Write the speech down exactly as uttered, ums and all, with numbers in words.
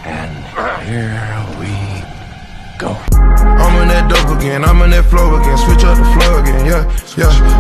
And here we go. I'm on that dope again, I'm on that flow again, switch up the flow again, yeah, yeah.